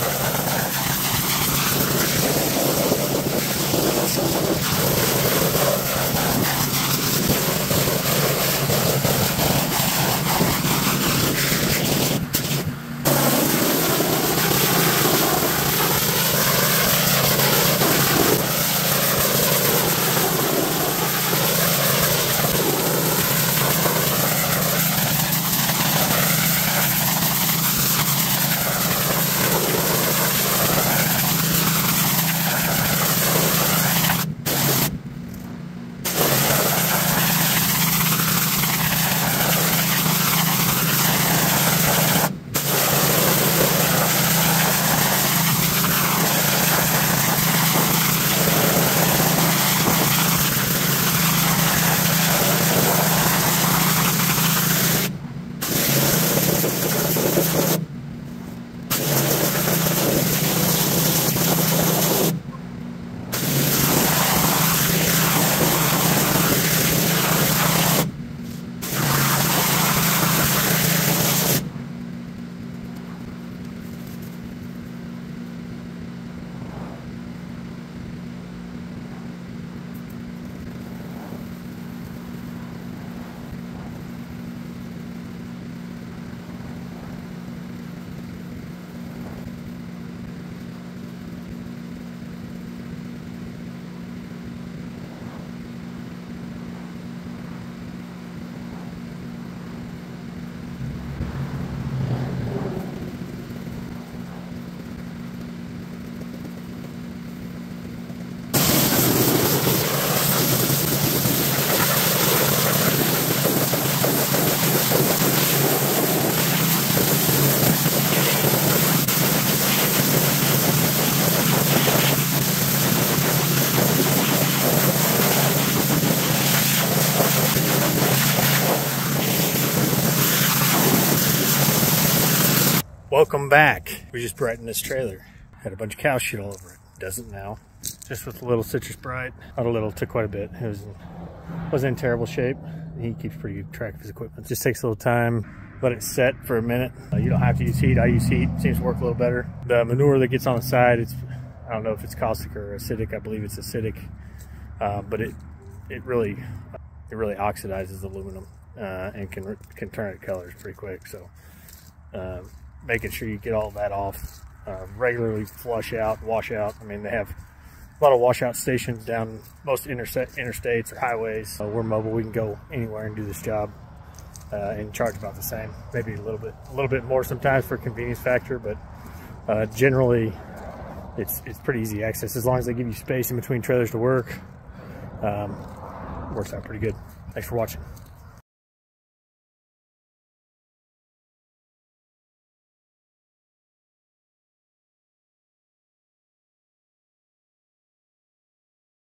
Welcome back. We just brightened this trailer. Had a bunch of cow shit all over it. Doesn't now. Just with a little citrus bright. Not a little, took quite a bit. It wasn't in terrible shape. He keeps pretty good track of his equipment. Just takes a little time. Let it set for a minute. You don't have to use heat. I use heat. Seems to work a little better. The manure that gets on the side, I don't know if it's caustic or acidic. I believe it's acidic. But it really oxidizes aluminum and can turn it colors pretty quick. So making sure you get all that off. Regularly flush out, wash out. I mean, they have a lot of washout stations down most interstates or highways. We're mobile. We can go anywhere and do this job and charge about the same. Maybe a little bit more sometimes for convenience factor, but generally it's pretty easy access as long as they give you space in between trailers to work. Works out pretty good. Thanks for watching.